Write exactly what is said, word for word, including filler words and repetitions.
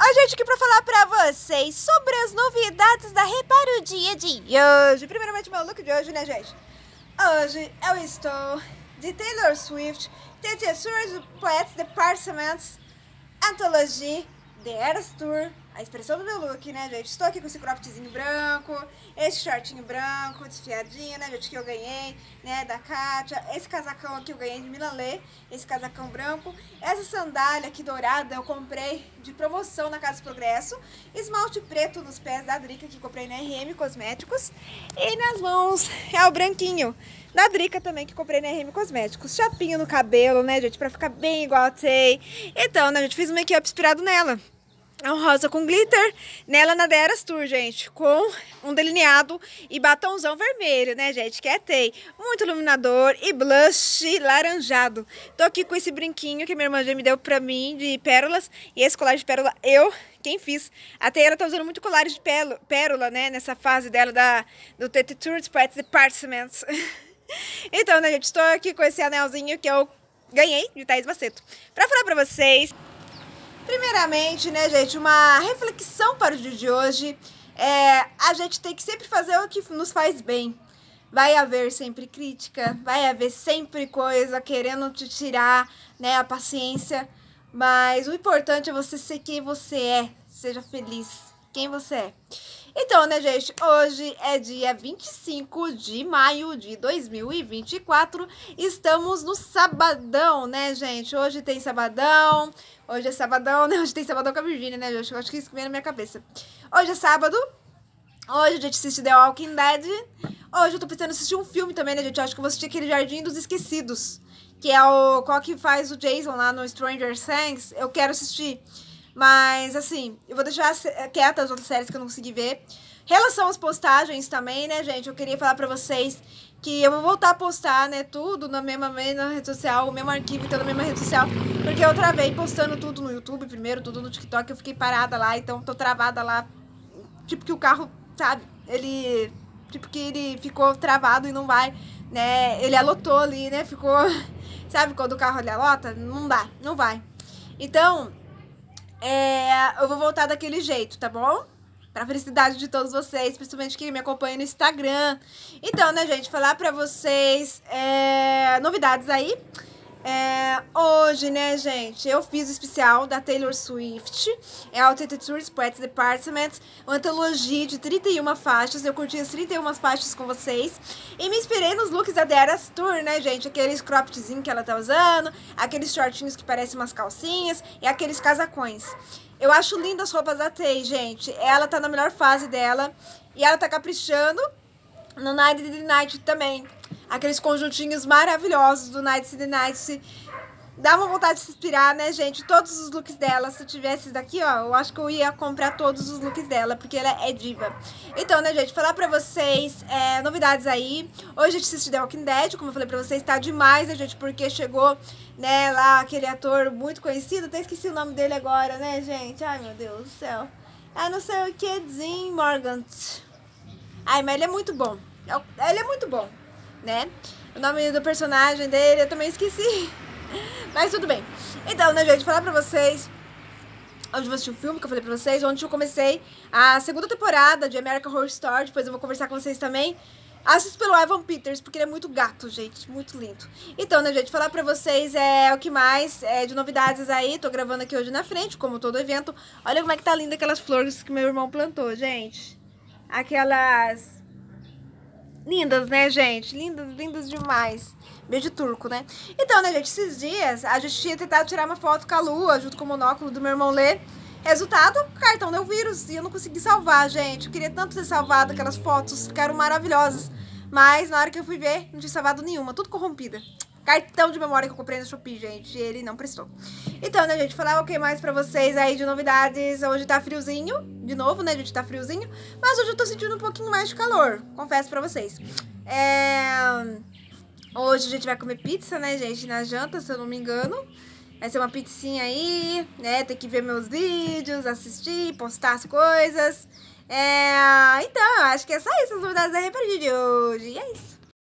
Oi, gente, aqui pra falar pra vocês sobre as novidades da Reparo Dia de hoje. Primeiramente, meu look de hoje, né, gente? Hoje eu estou de Taylor Swift, The Tears Poets Departments Anthology The Eras Tour. A expressão do meu look, né, gente? Estou aqui com esse croppedzinho branco, esse shortinho branco, desfiadinho, né, gente, que eu ganhei, né, da Kátia. Esse casacão aqui eu ganhei de Milanlê, esse casacão branco. Essa sandália aqui dourada eu comprei de promoção na Casa Progresso. Esmalte preto nos pés da Drica, que comprei na R M Cosméticos. E nas mãos é o branquinho da Drica também, que comprei na R M Cosméticos. Chapinho no cabelo, né, gente, pra ficar bem igual a Tay. Então, né, gente, fiz um make-up inspirado nela. É um rosa com glitter, nela na The Eras Tour, gente, com um delineado e batomzão vermelho, né, gente, que é Tay. Muito iluminador e blush laranjado. Tô aqui com esse brinquinho que minha irmã já me deu pra mim, de pérolas, e esse colar de pérola eu quem fiz. A Tay, ela tá usando muito colares de pérola, né, nessa fase dela da, do The Tours Poets Departments. Então, né, gente, estou aqui com esse anelzinho que eu ganhei de Thaís Baceto, pra falar pra vocês. Primeiramente, né, gente, uma reflexão para o dia de hoje é a gente tem que sempre fazer o que nos faz bem. Vai haver sempre crítica, vai haver sempre coisa querendo te tirar, né, a paciência, mas o importante é você ser quem você é, seja feliz, quem você é. Então, né, gente, hoje é dia vinte e cinco de maio de dois mil e vinte e quatro, estamos no sabadão, né, gente? Hoje tem sabadão, hoje é sabadão, né? Hoje tem sabadão com a Virgínia, né, gente? Eu acho que isso que vem na minha cabeça. Hoje é sábado, hoje a gente assiste The Walking Dead, hoje eu tô pensando em assistir um filme também, né, gente? Eu acho que eu vou assistir aquele Jardim dos Esquecidos, que é o qual que faz o Jason lá no Stranger Things. Eu quero assistir. Mas, assim, eu vou deixar quieta as outras séries que eu não consegui ver. Em relação às postagens também, né, gente, eu queria falar pra vocês que eu vou voltar a postar, né, tudo na mesma, mesma rede social, o mesmo arquivo, então na mesma rede social, porque eu travei postando tudo no YouTube primeiro, tudo no TikTok, eu fiquei parada lá, então tô travada lá, tipo que o carro, sabe, ele, tipo que ele ficou travado e não vai, né, ele alotou ali, né, ficou, sabe, quando o carro ele alota, não dá, não vai. Então... É, eu vou voltar daquele jeito, tá bom? Pra felicidade de todos vocês, principalmente quem me acompanha no Instagram. Então, né, gente, falar pra vocês é, novidades aí. É, hoje, né, gente, eu fiz o especial da Taylor Swift. É o The Tours Poets Departments, uma antologia de trinta e uma faixas. Eu curti as trinta e uma faixas com vocês. E me inspirei nos looks da The Eras Tour, né, gente? Aqueles croppedzinhos que ela tá usando, aqueles shortinhos que parecem umas calcinhas e aqueles casacões. Eu acho lindas as roupas da Tay, gente. Ela tá na melhor fase dela e ela tá caprichando no Night the Night também. Aqueles conjuntinhos maravilhosos do Night the Night. Dá uma vontade de se inspirar, né, gente? Todos os looks dela. Se eu tivesse esse daqui, ó, eu acho que eu ia comprar todos os looks dela, porque ela é diva. Então, né, gente, falar pra vocês é, novidades aí. Hoje a gente assiste The Walking Dead, como eu falei pra vocês, tá demais, né, gente? Porque chegou, né, lá aquele ator muito conhecido. Até esqueci o nome dele agora, né, gente? Ai, meu Deus do céu. Ah, não sei o que, Dean Morgan. Ai, mas ele é muito bom. Ele é muito bom, né? O nome do personagem dele eu também esqueci. Mas tudo bem. Então, né, gente, falar pra vocês. Hoje eu vou assistir um filme que eu falei pra vocês. Ontem eu comecei a segunda temporada de American Horror Story. Depois eu vou conversar com vocês também. Assisto pelo Evan Peters, porque ele é muito gato, gente. Muito lindo. Então, né, gente, falar pra vocês é o que mais é de novidades aí. Tô gravando aqui hoje na frente, como todo evento. Olha como é que tá linda aquelas flores que meu irmão plantou, gente. Aquelas... lindas, né, gente? Lindas, lindas demais. Beijo turco, né? Então, né, gente, esses dias a gente tinha tentado tirar uma foto com a lua, junto com o monóculo do meu irmão Lê. Resultado, o cartão deu vírus e eu não consegui salvar, gente. Eu queria tanto ter salvado aquelas fotos, ficaram maravilhosas. Mas na hora que eu fui ver, não tinha salvado nenhuma, tudo corrompida. Cartão de memória que eu comprei no Shopee, gente, ele não prestou. Então, né, gente, falar o que mais pra vocês aí de novidades. Hoje tá friozinho, de novo, né, gente, tá friozinho. Mas hoje eu tô sentindo um pouquinho mais de calor, confesso pra vocês. É... Hoje a gente vai comer pizza, né, gente, na janta, se eu não me engano. Vai ser uma pizzinha aí, né, tem que ver meus vídeos, assistir, postar as coisas. É... Então, acho que é só isso as novidades da Reparo de hoje. E é isso.